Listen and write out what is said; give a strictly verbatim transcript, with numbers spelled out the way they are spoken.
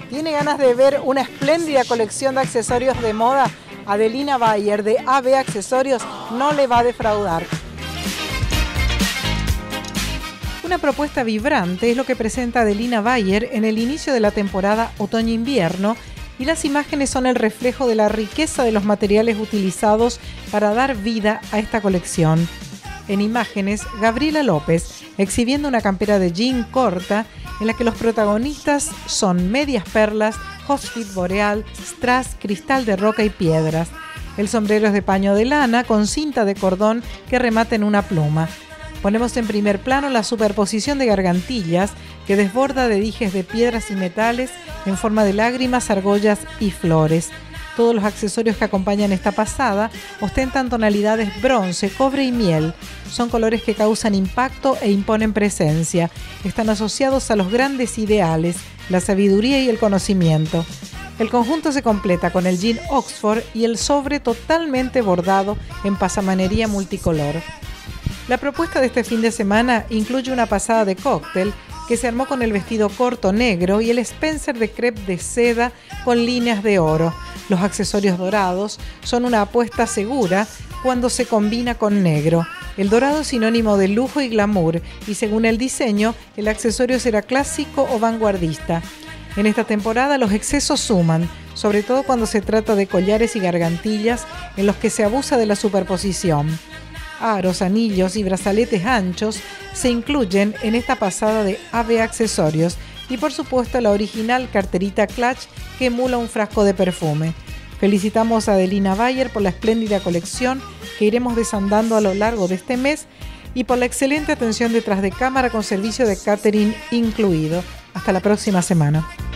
¿Tiene ganas de ver una espléndida colección de accesorios de moda? Adelina Bayer de A B Accesorios no le va a defraudar. Una propuesta vibrante es lo que presenta Adelina Bayer en el inicio de la temporada otoño-invierno, y las imágenes son el reflejo de la riqueza de los materiales utilizados para dar vida a esta colección. En imágenes, Gabriela López exhibiendo una campera de jean corta en la que los protagonistas son medias perlas, Hochstift boreal, strass, cristal de roca y piedras. El sombrero es de paño de lana con cinta de cordón que remata en una pluma. Ponemos en primer plano la superposición de gargantillas que desborda de dijes de piedras y metales en forma de lágrimas, argollas y flores. Todos los accesorios que acompañan esta pasada ostentan tonalidades bronce, cobre y miel. Son colores que causan impacto e imponen presencia. Están asociados a los grandes ideales, la sabiduría y el conocimiento. El conjunto se completa con el jean Oxford y el sobre totalmente bordado en pasamanería multicolor. La propuesta de este fin de semana incluye una pasada de cóctel que se armó con el vestido corto negro y el Spencer de crepe de seda con líneas de oro. Los accesorios dorados son una apuesta segura cuando se combina con negro. El dorado es sinónimo de lujo y glamour, y según el diseño, el accesorio será clásico o vanguardista. En esta temporada los excesos suman, sobre todo cuando se trata de collares y gargantillas en los que se abusa de la superposición. Aros, anillos y brazaletes anchos se incluyen en esta pasada de A B Accesorios, y por supuesto la original carterita clutch que emula un frasco de perfume. Felicitamos a Adelina Bayer por la espléndida colección que iremos desandando a lo largo de este mes y por la excelente atención detrás de cámara con servicio de catering incluido. Hasta la próxima semana.